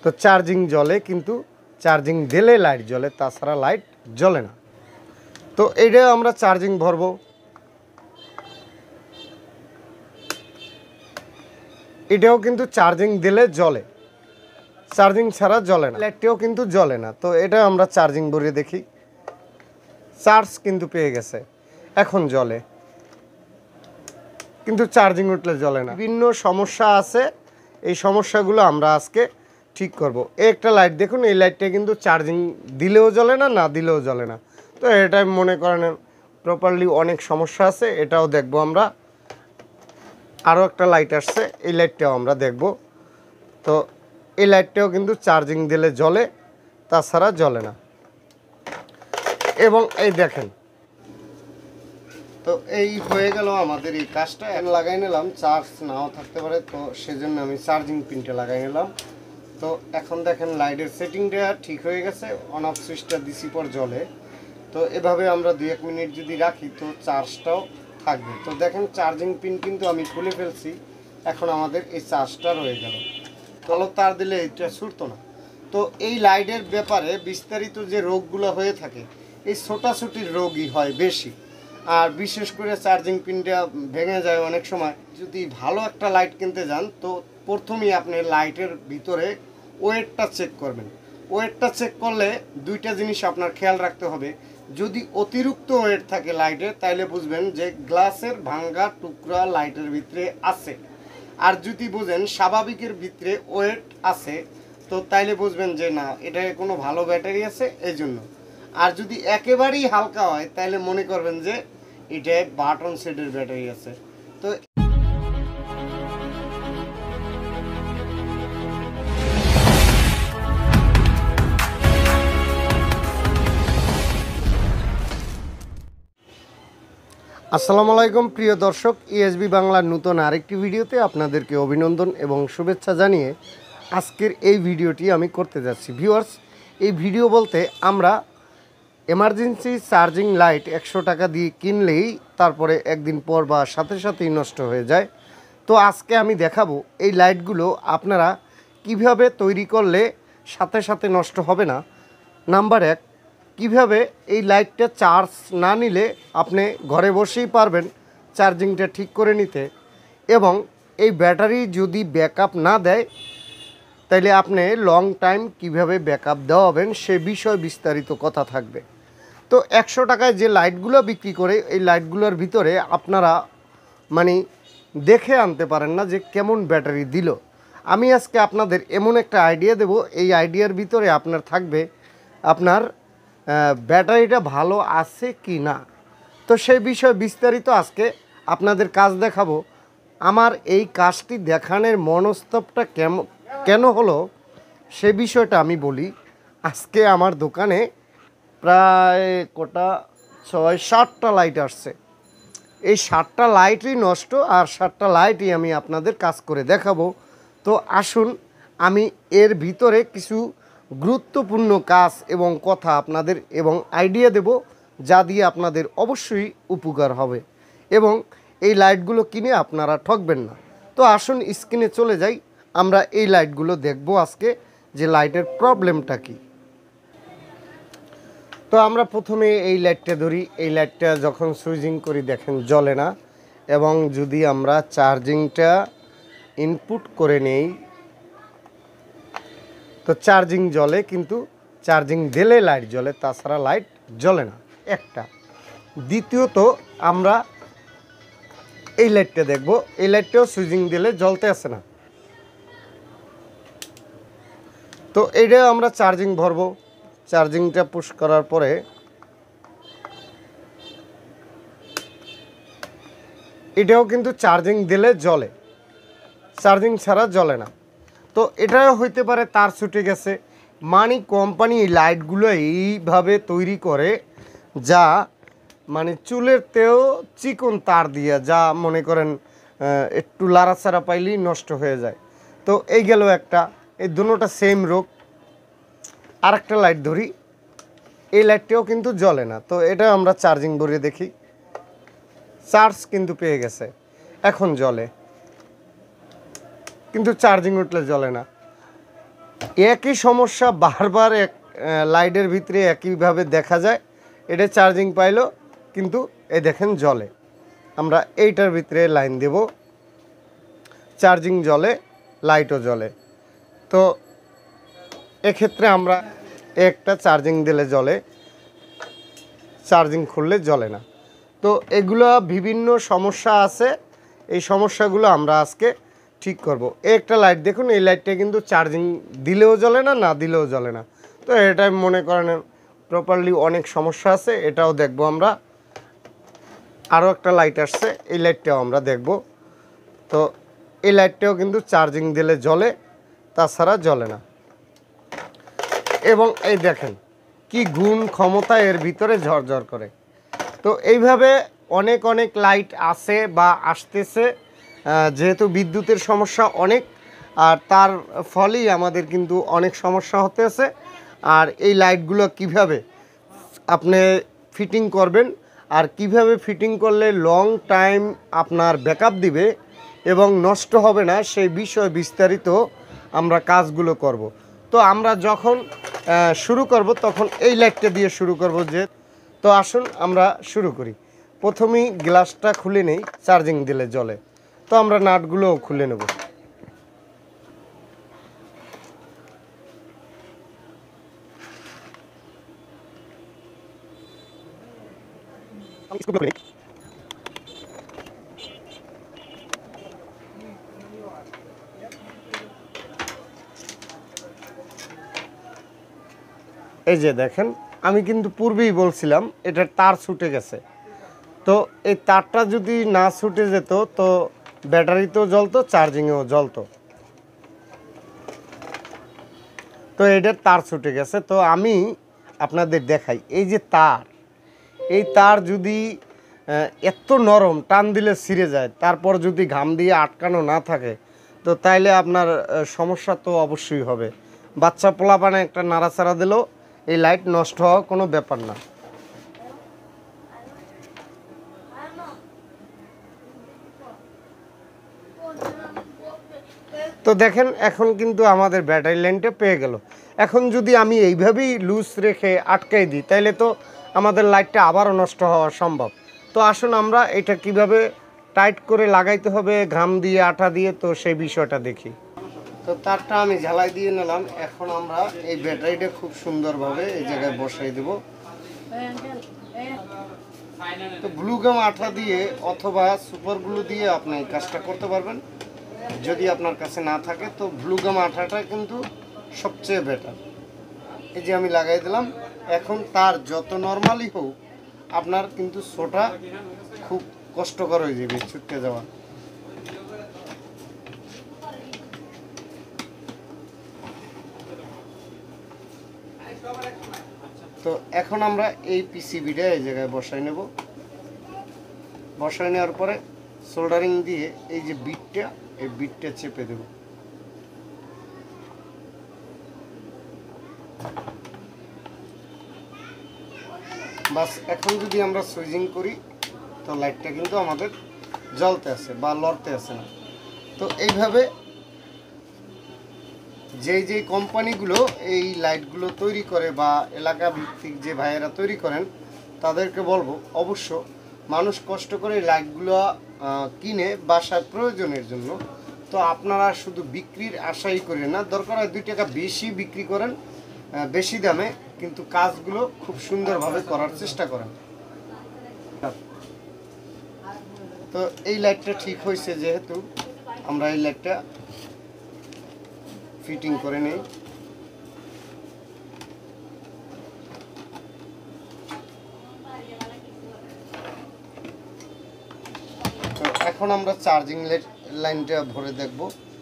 তো চার্জিং জ্বলে, কিন্তু চার্জিং দিলে লাইট জ্বলে, তাছাড়া লাইট জ্বলে না। তো এইটা আমরা চার্জিং ভরবো। এটাও কিন্তু চার্জিং দিলে জ্বলে, চার্জিং ছাড়া জ্বলে না। লাইটটাও কিন্তু জ্বলে না। তো এটা আমরা চার্জিং ভরে দেখি। চার্জ কিন্তু পেয়ে গেছে, এখন জ্বলে, কিন্তু চার্জিং উঠলে জ্বলে না। বিভিন্ন সমস্যা আছে, এই সমস্যাগুলো আমরা আজকে ঠিক করব। একটা লাইট দেখুন, এই লাইটটা কিন্তু চার্জিং দিলেও জ্বলে না, না দিলেও জ্বলে না। তো এটা মনে করেন প্রপারলি অনেক সমস্যা আছে, এটাও দেখব আমরা। আরও একটা লাইট আসছে, এই লাইটটাও আমরা দেখব। তো এই লাইটটাও কিন্তু চার্জিং দিলে জ্বলে, তাছাড়া জ্বলে না। এবং এই দেখেন, তো এই হয়ে গেল আমাদের এই কাজটা। লাগাই নিলাম, চার্জ নাও থাকতে পারে, তো সেজন্য আমি চার্জিং পিনটা লাগাই নিলাম। তো এখন দেখেন লাইটের সেটিংটা ঠিক হয়ে গেছে, অন অফ সুইচটা দিছি পর জ্বলে। তো এভাবে আমরা 2-1 মিনিট যদি রাখি তো চার্জটাও থাকবে। তো দেখেন চার্জিং পিন কিন্তু আমি খুলে ফেলছি, এখন আমাদের এই চার্জটা রয়ে গেল। ভালো তার দিলে এটা ছুটতো না। তো এই লাইটের ব্যাপারে বিস্তারিত যে রোগগুলো হয়ে থাকে, এই ছোটাছুটির রোগই হয় বেশি। আর বিশেষ করে চার্জিং পিনটা ভেঙে যায় অনেক সময়। যদি ভালো একটা লাইট কিনতে যান, তো প্রথমেই আপনি লাইটের ভিতরে ওয়েটটা চেক করবেন। ওয়েটটা চেক করলে দুইটা জিনিস আপনার খেয়াল রাখতে হবে। যদি অতিরিক্ত ওয়েট থাকে লাইটের, তাইলে বুঝবেন যে গ্লাসের ভাঙ্গা টুকরা লাইটের ভিতরে আছে। আর যদি বুঝেন স্বাভাবিকের ভিতরে ওয়েট আছে, তো তাইলে বুঝবেন যে না, এটা কোনো ভালো ব্যাটারি আছে এই জন্য। আর যদি একেবারেই হালকা হয়, তাহলে মনে করবেন যে এটা বাটন সেটের ব্যাটারি আছে। তো আসসালামু আলাইকুম প্রিয় দর্শক, ইএসবি বাংলার নতুন আরেকটি ভিডিওতে আপনাদেরকে অভিনন্দন এবং শুভেচ্ছা জানিয়ে আজকের এই ভিডিওটি আমি করতে যাচ্ছি। ভিউয়ার্স, এই ভিডিও বলতে আমরা এমার্জেন্সি চার্জিং লাইট 100 টাকা দিয়ে কিনলেই তারপরে একদিন পর বা সাথে সাথেই নষ্ট হয়ে যায়। তো আজকে আমি দেখাবো এই লাইটগুলো আপনারা কিভাবে তৈরি করলে সাথে সাথে নষ্ট হবে না। নাম্বার 1, কিভাবে এই লাইটটা চার্জ না নিলে আপনি ঘরে বসেই পারবেন চার্জিংটা ঠিক করে নিতে, এবং এই ব্যাটারি যদি ব্যাকআপ না দেয় তাইলে আপনি লং টাইম কিভাবে ব্যাকআপ দেওয়াবেন সে বিষয়ে বিস্তারিত কথা থাকবে। তো 100 টাকায় যে লাইটগুলো বিক্রি করে, এই লাইটগুলোর ভিতরে আপনারা মানে দেখে আনতে পারেন না যে কেমন ব্যাটারি দিল। আমি আজকে আপনাদের এমন একটা আইডিয়া দেব, এই আইডিয়ার ভিতরে আপনার থাকবে আপনার ব্যাটারিটা ভালো আছে কি না। তো সেই বিষয়ে বিস্তারিত আজকে আপনাদের কাজ দেখাবো। আমার এই কাজটি দেখানোর মনস্তবটা কেন হলো সে বিষয়টা আমি বলি। আজকে আমার দোকানে প্রায় 6-7টা লাইট আসছে। এই 7টা লাইটই নষ্ট, আর 7টা লাইটই আমি আপনাদের কাজ করে দেখাবো। তো আসুন, আমি এর ভিতরে কিছু গুরুত্বপূর্ণ কাজ এবং কথা আপনাদের এবং আইডিয়া দেব, যা দিয়ে আপনাদের অবশ্যই উপকার হবে এবং এই লাইটগুলো কিনে আপনারা ঠকবেন না। তো আসুন স্ক্রিনে চলে যাই, আমরা এই লাইটগুলো দেখব আজকে যে লাইটের প্রবলেমটা কী। তো আমরা প্রথমে এই লাইটটা ধরি। এই লাইটটা যখন সুইচিং করি দেখেন জ্বলে না, এবং যদি আমরা চার্জিংটা ইনপুট করে নেই তো চার্জিং জ্বলে, কিন্তু চার্জিং দিলে লাইট জ্বলে, তাছাড়া লাইট জ্বলে না একটা। দ্বিতীয়ত আমরা এই লাইটটা দেখব, এই লাইটটাও সুইচিং দিলে জ্বলতে আসে না। তো এইটা আমরা চার্জিং ভরবো। চার্জিংটা পুশ করার পরে এটাও কিন্তু চার্জিং দিলে জ্বলে, চার্জিং ছাড়া জ্বলে না। তো এটাও হইতে পারে তার ছুটে গেছে। মানে কোম্পানি এই লাইটগুলো এইভাবে তৈরি করে যা মানে চুলেরতেও চিকন তার দিয়ে, যা মনে করেন একটু লাড়াচাড়া পাইলেই নষ্ট হয়ে যায়। তো এই গেল একটা, এই দুটোটা সেম রোগ। আরেকটা লাইট ধরি, এই লাইটটাও কিন্তু জ্বলে না। তো এটা আমরা চার্জিং ভরে দেখি। চার্জ কিন্তু পেয়ে গেছে, এখন জ্বলে, কিন্তু চার্জিং উঠলে জ্বলে না। একই সমস্যা বারবার এক লাইটের ভিতরে একইভাবে দেখা যায়। এটা চার্জিং পাইলো কিন্তু এই দেখেন জ্বলে। আমরা এইটার ভিতরে লাইন দেব, চার্জিং জ্বলে, লাইটও জ্বলে। তো এক্ষেত্রে আমরা একটা চার্জিং দিলে জ্বলে, চার্জিং খুললে জ্বলে না। তো এগুলো বিভিন্ন সমস্যা আছে, এই সমস্যাগুলো আমরা আজকে ঠিক করব। একটা লাইট দেখুন, এই লাইটটা কিন্তু চার্জিং দিলেও জ্বলে না, না দিলেও জ্বলে না। তো এটা মনে করেন প্রপারলি অনেক সমস্যা আছে, এটাও দেখব আমরা। আরও একটা লাইট আসছে, এই লাইটটাও আমরা দেখব। তো এই লাইটটাও কিন্তু চার্জিং দিলে জ্বলে, তাছাড়া জ্বলে না। এবং এই দেখেন কি গুণ ক্ষমতা এর ভিতরে ঝরঝর করে। তো এইভাবে অনেক অনেক লাইট আছে বা আসতেছে, যেহেতু বিদ্যুতের সমস্যা অনেক, আর তার ফলেই আমাদের কিন্তু অনেক সমস্যা হতেছে। আর এই লাইটগুলো কিভাবে আপনি ফিটিং করবেন আর কিভাবে ফিটিং করলে লং টাইম আপনার ব্যাকআপ দিবে এবং নষ্ট হবে না, সেই বিষয়ে বিস্তারিত আমরা কাজগুলো করব। তো আমরা যখন শুরু করব তখন এই লাইটটা দিয়ে শুরু করব। তো আসুন আমরা শুরু করি। প্রথমেই গ্লাসটা খুলে নেই, চার্জিং দিলে জ্বলে। তো আমরা নাটগুলোও খুলে নেব। এই যে দেখেন, আমি কিন্তু পূর্বেই বলছিলাম এটার তার ছুটে গেছে। তো এই তারটা যদি না ছুটে যেত তো ব্যাটারিতেও জ্বলতো, চার্জিংয়েও জ্বলতো। তো এটার তার ছুটে গেছে। তো আমি আপনাদের দেখাই, এই যে তার, এই তার যদি এত নরম, টান দিলে ছিঁড়ে যায়, তারপর যদি ঘাম দিয়ে আটকানো না থাকে, তো তাইলে আপনার সমস্যা তো অবশ্যই হবে। বাচ্চা পোলাপানে একটা নাড়াচাড়া দিলেও এই লাইট নষ্ট হওয়া কোনো ব্যাপার না। তো দেখেন এখন কিন্তু আমাদের ব্যাটারি লাইনটা পেয়ে গেল। এখন যদি আমি এইভাবেই লুজ রেখে আটকাই দিই তাইলে তো আমাদের লাইটটা আবারও নষ্ট হওয়া সম্ভব। তো আসুন আমরা এটা কিভাবে টাইট করে লাগাইতে হবে ঘাম দিয়ে, আঠা দিয়ে, তো সেই বিষয়টা দেখি। তো তারটা আমি ঝালাই দিয়ে নিলাম। এখন আমরা এই ব্যাটারিটা খুব সুন্দরভাবে এই জায়গায় বসাই দেব। তো গ্লুগাম আঠা দিয়ে অথবা সুপার গ্লু দিয়ে আপনি এই কাজটা করতে পারবেন। যদি আপনার কাছে না থাকে তো গ্লুগাম আঠাটা কিন্তু সবচেয়ে বেটার। এই যে আমি লাগাই দিলাম। এখন তার যত নর্মালি হোক আপনার কিন্তু ছোটা খুব কষ্টকর হয়ে যাবে ছুটতে যাওয়া। তো এখন আমরা এই পিসিবিটা এই জায়গায় বসাই নেব। বসাই নেওয়ার পরে সোল্ডারিং দিয়ে এই যে বিটটা, এই বিটটা চেপে দেব। বাস এখন যদি আমরা সুইচিং করি তো লাইটটা কিন্তু আমাদের জ্বলতে আছে বা লড়তে আছে না। তো এইভাবে যেই কোম্পানিগুলো এই লাইটগুলো তৈরি করে বা এলাকা ভিত্তিক যে ভাইয়েরা তৈরি করেন তাদেরকে বলবো অবশ্য মানুষ কষ্ট করে এই লাইটগুলো কিনে বাসার প্রয়োজনের জন্য। তো আপনারা শুধু বিক্রির আশাই করেন না, দরকার হয় 2 টাকা বেশি বিক্রি করেন বেশি দামে, কিন্তু কাজগুলো খুব সুন্দরভাবে করার চেষ্টা করেন। তো এই লাইটটা ঠিক হয়েছে, যেহেতু আমরা এই লাইটটা ফিটিং করে নেই। তো এখন আমরা চার্জিং লাইনটা ভরে দেখব।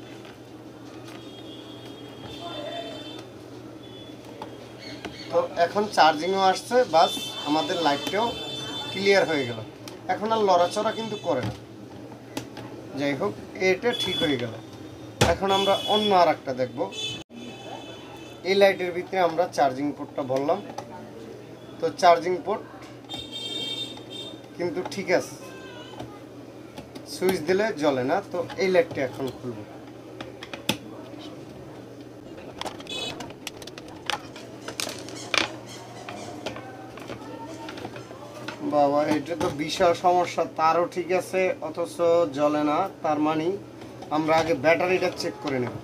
তো এখন চার্জিংও আসছে, বাস আমাদের লাইটটাও ক্লিয়ার হয়ে গেল। এখন আর লড়াচড়া কিন্তু করে না। যাই হোক, এটা ঠিক হয়ে গেল। এখন আমরা অন্য আর একটা দেখব। এই লাইটের ভিতরে আমরা চার্জিং পোর্টটা ভরলাম। তো চার্জিং পোর্ট কিন্তু ঠিক আছে, সুইচ দিলে জ্বলে না। তো এই লাইটটা এখন খুলব। বাবা, এটা তো বিশাল সমস্যা। তারও ঠিক আছে অথচ জ্বলে না, তার মানে আমরা আগে ব্যাটারিটা চেক করে নেব।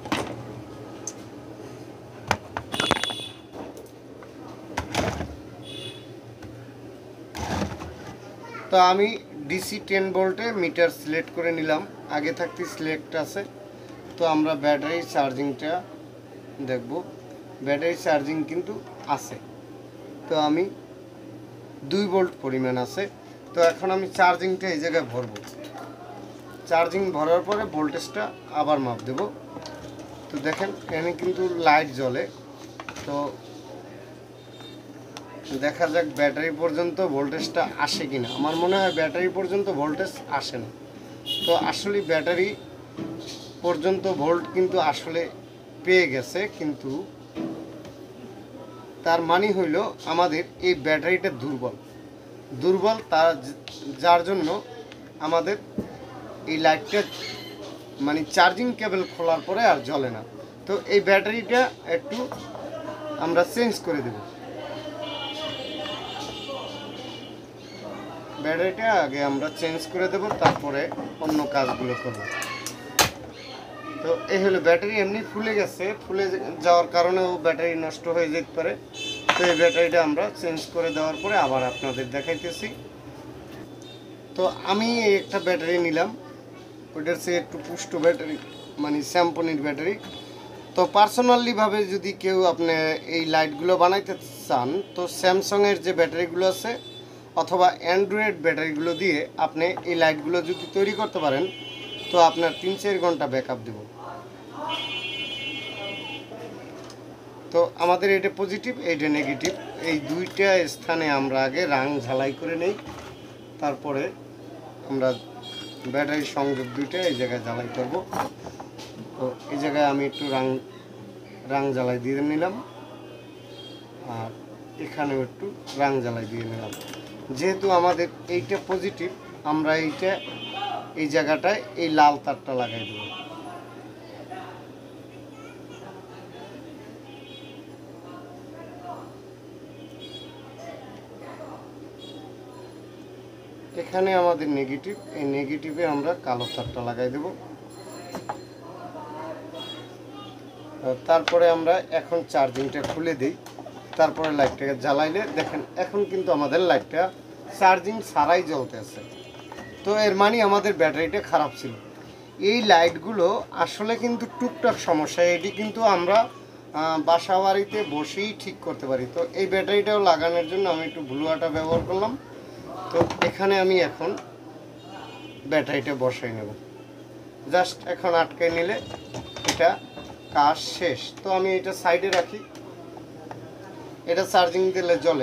তো আমি ডিসি 10 ভোল্টে মিটার সিলেক্ট করে নিলাম, আগে থাকতে সিলেক্ট আছে। তো আমরা ব্যাটারি চার্জিংটা দেখব, ব্যাটারি চার্জিং কিন্তু আছে। তো আমি 2 ভোল্ট পরিমাণ আছে। তো এখন আমি চার্জিংটা এই জায়গায় ভরবো। চার্জিং ভরার পরে ভোল্টেজটা আবার মাপ দেব। তো দেখেন এখানে কিন্তু লাইট জ্বলে। তো দেখা যাক ব্যাটারি পর্যন্ত ভোল্টেজটা আসে কিনা। আমার মনে হয় ব্যাটারি পর্যন্ত ভোল্টেজ আসে না। তো আসলে ব্যাটারি পর্যন্ত ভোল্ট কিন্তু আসলে পেয়ে গেছে, কিন্তু তার মানে হইল আমাদের এই ব্যাটারিটা দুর্বল তার যার জন্য আমাদের এই লাইটটা মানে চার্জিং কেবল খোলার পরে আর জ্বলে না। তো এই ব্যাটারিটা একটু আমরা চেঞ্জ করে দেব। ব্যাটারিটা আগে আমরা চেঞ্জ করে দেব, তারপরে অন্য কাজগুলো করব। তো এই হলো ব্যাটারি। এমনি ফুলে গেছে, ফুলে যাওয়ার কারণেও ব্যাটারি নষ্ট হয়ে যেতে পারে। তো এই ব্যাটারিটা আমরা চেঞ্জ করে দেওয়ার পরে আবার আপনাদের দেখাইতেছি। তো আমি এই একটা ব্যাটারি নিলাম, ওইটার চেয়ে একটু পুষ্ট ব্যাটারি, মানে স্যামসংয়ের ব্যাটারি। তো পার্সোনালিভাবে যদি কেউ আপনি এই লাইটগুলো বানাইতে চান, তো স্যামসংয়ের যে ব্যাটারিগুলো আছে অথবা অ্যান্ড্রয়েড ব্যাটারিগুলো দিয়ে আপনি এই লাইটগুলো যদি তৈরি করতে পারেন, তো আপনার 3-4 ঘন্টা ব্যাকআপ দেব। তো আমাদের এটা পজিটিভ, এইটা নেগেটিভ, এই দুইটা স্থানে আমরা আগে রাং ঝালাই করে নেই। তারপরে আমরা ব্যাটারি সংযোগ দুইটা এই জায়গায় জ্বালাই করব। তো এই জায়গায় আমি একটু রাং জ্বালাই দিয়ে নিলাম, আর এখানেও একটু রাং জ্বালাই দিয়ে নিলাম। যেহেতু আমাদের এইটা পজিটিভ, আমরা এই জায়গাটায় এই লাল তারটা লাগাই দেব। এখানে আমাদের নেগেটিভ, এই নেগেটিভে আমরা কালো তারটা লাগাই দেব। তারপরে আমরা এখন চার্জিংটা খুলে দিই, তারপরে লাইটটাকে জ্বালাইলে দেখেন এখন কিন্তু আমাদের লাইটটা চার্জিং ছাড়াই জ্বলতে আছে। তো এর মানে আমাদের ব্যাটারিটা খারাপ ছিল। এই লাইটগুলো আসলে কিন্তু টুকটাক সমস্যা, এটি কিন্তু আমরা বাসা বাড়িতে বসেই ঠিক করতে পারি। তো এই ব্যাটারিটাও লাগানোর জন্য আমি একটু ব্লু আটা ব্যবহার করলাম। তো এখানে আমি এখন ব্যাটারিটা বসাই নেব, জাস্ট এখন আটকে নিলে এটা কাজ শেষ। তো আমি এটা সাইডে রাখি, এটা চার্জিং দিলে জ্বলে,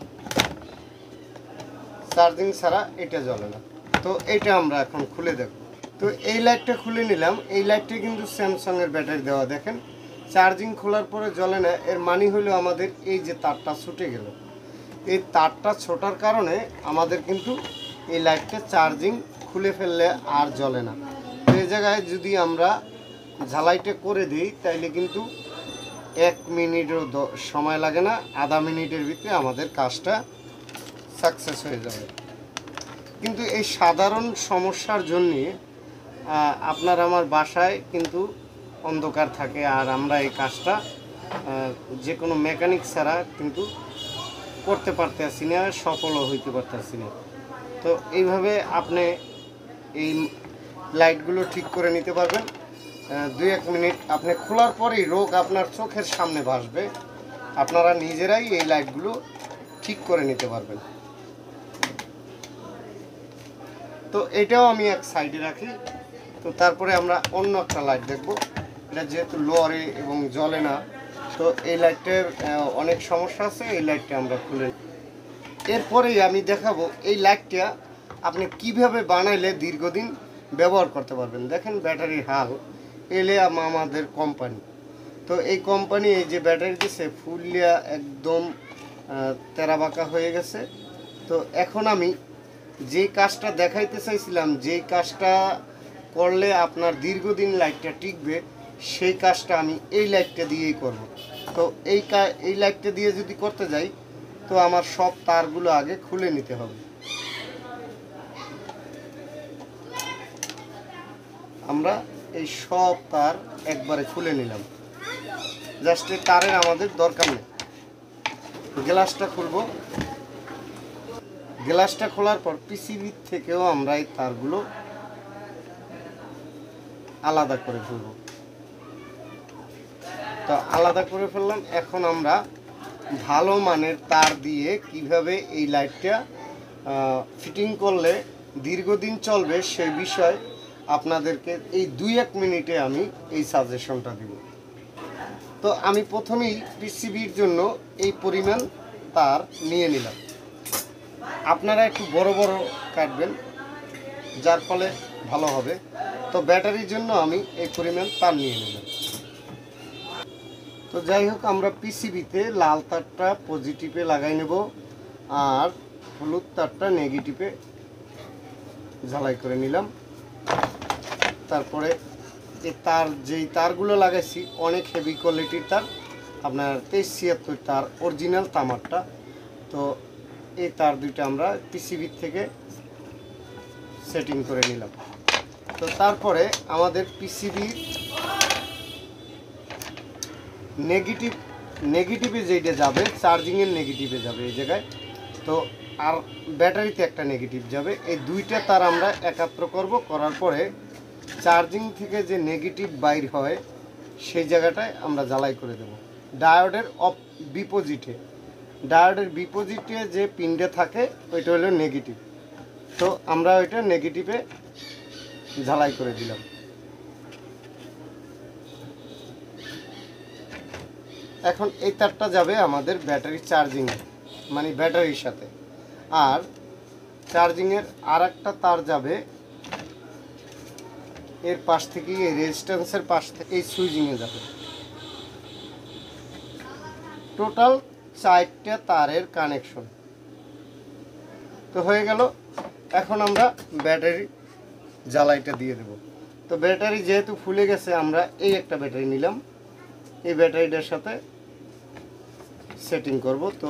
চার্জিং ছাড়া এটা জ্বলে না। তো এটা আমরা এখন খুলে দেব। তো এই লাইটটা খুলে নিলাম। এই লাইটটা কিন্তু স্যামসাংয়ের ব্যাটারি দেওয়া, দেখেন চার্জিং খোলার পরে জ্বলে না। এর মানে হলো আমাদের এই যে তারটা ছুটে গেল, এই তারটা ছোটার কারণে আমাদের কিন্তু এই লাইটটা চার্জিং খুলে ফেললে আর জ্বলে না। তো এই জায়গায় যদি আমরা ঝালাইটা করে দিই তাইলে কিন্তু 1 মিনিটও সময় লাগে না, আধা মিনিটের ভিতরে আমাদের কাজটা সাকসেস হয়ে যাবে। কিন্তু এই সাধারণ সমস্যার জন্যে আপনার আমার বাসায় কিন্তু অন্ধকার থাকে, আর আমরা এই কাজটা যে কোনো মেকানিক ছাড়া কিন্তু করতে পারতেছি না, সফলও হইতে পারতেছি না। তো এইভাবে আপনি এই লাইটগুলো ঠিক করে নিতে পারবেন। 2-1 মিনিট আপনি খোলার পরেই রোগ আপনার চোখের সামনে ভাসবে, আপনারা নিজেরাই এই লাইটগুলো ঠিক করে নিতে পারবেন। তো এটাও আমি এক সাইডে রাখি। তো তারপরে আমরা অন্য একটা লাইট দেখব, এটা যেহেতু লোয়ারে এবং জ্বলে না, তো এই লাইটটার অনেক সমস্যা আছে। এই লাইটটা আমরা খুলে এরপরেই আমি দেখাবো এই লাইটটা আপনি কিভাবে বানাইলে দীর্ঘদিন ব্যবহার করতে পারবেন। দেখেন ব্যাটারির হাল, এলে আমাদের কোম্পানি। তো এই কোম্পানি এই যে ব্যাটারি দিচ্ছে ফুলিয়া একদম তেরাবাঁকা হয়ে গেছে। তো এখন আমি যে কাজটা দেখাইতে চাইছিলাম, যেই কাজটা করলে আপনার দীর্ঘদিন লাইটটা টিকবে, সেই কাজটা আমি এই লাইটটা দিয়েই করব। তো এই লাইটটা দিয়ে যদি করতে যাই, তো আমার সব তারগুলো আগে খুলে নিতে হবে। আমরা এই সব তার একবারে খুলে নিলাম। জাস্ট এই তারের আমাদের দরকার নেই। গ্লাসটা খুলবো। গ্লাসটা খোলার পর পিসিবি থেকেও আমরা এই তারগুলো আলাদা করে ফেলবো। তো আলাদা করে ফেললাম। এখন আমরা ভালো মানের তার দিয়ে কিভাবে এই লাইটটা ফিটিং করলে দীর্ঘদিন চলবে সেই বিষয় আপনাদেরকে এই 2-1 মিনিটে আমি এই সাজেশনটা দিব। তো আমি প্রথমেই পিসিবির জন্য এই পরিমাণ তার নিয়ে নিলাম। আপনারা একটু বড় বড় কাটবেন, যার ফলে ভালো হবে। তো ব্যাটারির জন্য আমি এই পরিমাণ তার নিয়ে নিলাম। তো যাই হোক, আমরা পিসিবিতে লাল তারটা পজিটিভে লাগাই নেব আর হলুদ তারটা নেগেটিভে ঝালাই করে নিলাম। তারপরে এই তার যেই তারগুলো লাগাইছি অনেক হেভি কোয়ালিটির তার, আপনার 2376 তার অরিজিনাল তামারটা। তো এই তার দুইটা আমরা পিসিবি থেকে সেটিং করে নিলাম। তো তারপরে আমাদের পিসিবি নেগেটিভে যেটা যাবে, চার্জিংয়ের নেগেটিভে যাবে এই জায়গায়। তো আর ব্যাটারিতে একটা নেগেটিভ যাবে। এই দুইটা তার আমরা একাত্র করব। করার পরে চার্জিং থেকে যে নেগেটিভ বাইর হয় সেই জায়গাটায় আমরা জ্বালাই করে দেব। ডায়োডের বিপোজিটে যে পিনটা থাকে ওইটা হলো নেগেটিভ। তো আমরা ওইটা নেগেটিভে ঝালাই করে দিলাম। এখন এই তারটা যাবে আমাদের ব্যাটারি চার্জিংয়ে, মানে ব্যাটারির সাথে। আর চার্জিংয়ের আর একটা তার যাবে এর পাশ থেকে, এই রেজিস্ট্যান্সের পাশ থেকে এই সুইচিংয়ে যাবে। টোটাল 4টা তারের কানেকশন তো হয়ে গেল। এখন আমরা ব্যাটারি জ্বালাইটা দিয়ে দেব। তো ব্যাটারি যেহেতু ফুলে গেছে, আমরা এই একটা ব্যাটারি নিলাম, এই ব্যাটারিটার সাথে সেটিং করব। তো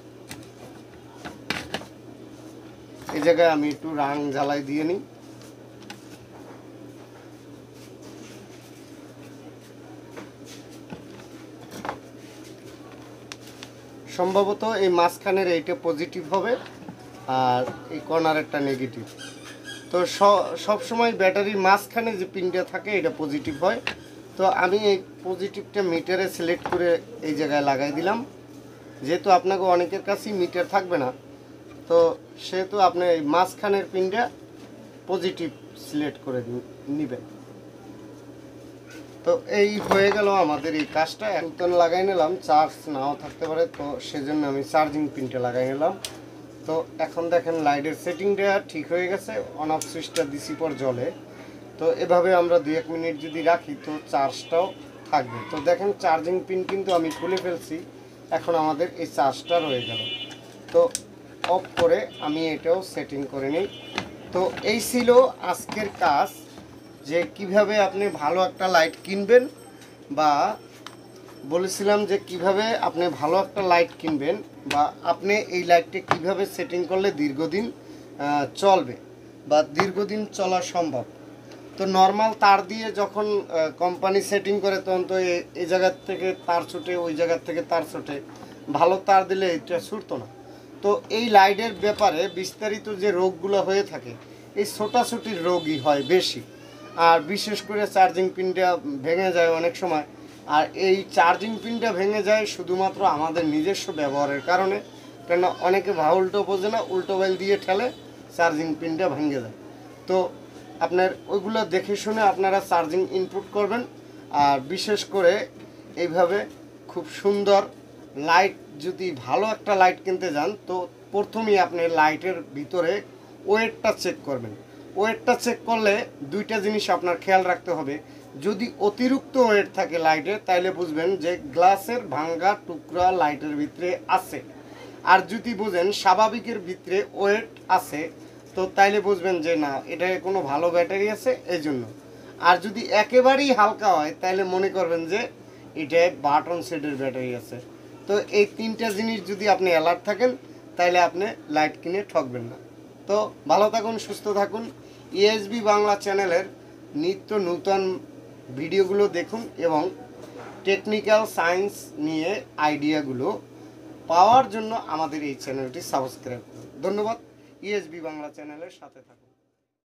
এই জায়গায় আমি একটু রাং জ্বালাই দিয়ে নিই। সম্ভবত এই মাঝখানের এইটা পজিটিভ হবে আর এই কর্নারেরটা নেগেটিভ। তো সব সময় ব্যাটারির মাঝখানে যে পিনটা থাকে এটা পজিটিভ হয়। তো আমি এই পজিটিভটা মিটারে সিলেক্ট করে এই জায়গায় লাগাই দিলাম। যেহেতু আপনাকে অনেকের কাছেই মিটার থাকবে না, তো সেহেতু আপনি এই মাঝখানের পিনটা পজিটিভ সিলেক্ট করে নেবেন। তো এই হয়ে গেল আমাদের এই কাজটা। এখন লাগাই নিলাম, চার্জ নাও থাকতে পারে, তো সেজন্য আমি চার্জিং পিনটা লাগাই নিলাম। তো এখন দেখেন লাইটের সেটিংটা ঠিক হয়ে গেছে। অন অফ সুইচটা দিছি পর জ্বলে। তো এভাবে আমরা 2-1 মিনিট যদি রাখি তো চার্জটাও থাকবে। তো দেখেন চার্জিং পিন কিন্তু আমি খুলে ফেলছি। এখন আমাদের এই চার্জটা রয়ে গেল। তো অফ করে আমি এটাও সেটিং করে নিই। তো এই ছিল আজকের কাজ, যে কিভাবে আপনি ভালো একটা লাইট কিনবেন, বা বলেছিলাম যে কিভাবে আপনি ভালো একটা লাইট কিনবেন, বা আপনি এই লাইটটা কিভাবে সেটিং করলে দীর্ঘদিন চলবে বা দীর্ঘদিন চলা সম্ভব। তো নর্মাল তার দিয়ে যখন কোম্পানি সেটিং করে তখন তো এই জায়গার থেকে তার ছুটে, ওই জায়গার থেকে তার ছুটে, ভালো তার দিলে এটা ছুটতো না। তো এই লাইটের ব্যাপারে বিস্তারিত যে রোগগুলো হয়ে থাকে, এই ছোটাছুটির রোগই হয় বেশি। আর বিশেষ করে চার্জিং পিনটা ভেঙে যায় অনেক সময়। আর এই চার্জিং পিনটা ভেঙে যায় শুধুমাত্র আমাদের নিজস্ব ব্যবহারের কারণে। কেন অনেকে উল্টো বোঝে না, উল্টো বাইল দিয়ে ঠেলে চার্জিং পিনটা ভেঙে যায়। তো আপনার ওইগুলো দেখে শুনে আপনারা চার্জিং ইনপুট করবেন। আর বিশেষ করে এইভাবে খুব সুন্দর লাইট, যদি ভালো একটা লাইট কিনতে যান তো প্রথমেই আপনি লাইটের ভিতরে ওয়েটটা চেক করবেন। ওয়েটটা চেক করলে দুইটা জিনিস আপনার খেয়াল রাখতে হবে। যদি অতিরিক্ত ওয়েট থাকে লাইটের, তাইলে বুঝবেন যে গ্লাসের ভাঙ্গা টুকরা লাইটের ভিতরে আছে। আর যদি বুঝেন স্বাভাবিকের ভিতরে ওয়েট আছে, তো তাইলে বুঝবেন যে না, এটা কোনো ভালো ব্যাটারি আছে এই জন্য। আর যদি একেবারেই হালকা হয় তাহলে মনে করবেন যে এটা বাটন সেটের ব্যাটারি আছে। তো এই 3টা জিনিস যদি আপনি অ্যালার্ট থাকেন তাহলে আপনি লাইট কিনে ঠকবেন না। তো ভালো থাকুন, সুস্থ থাকুন। ইএসবি বাংলা চ্যানেলের নিত্য নূতন ভিডিওগুলো দেখুন এবং টেকনিক্যাল সায়েন্স নিয়ে আইডিয়াগুলো পাওয়ার জন্য আমাদের এই চ্যানেলটি সাবস্ক্রাইব করুন। ধন্যবাদ। ইএসবি বাংলা চ্যানেলের সাথে থাকুন।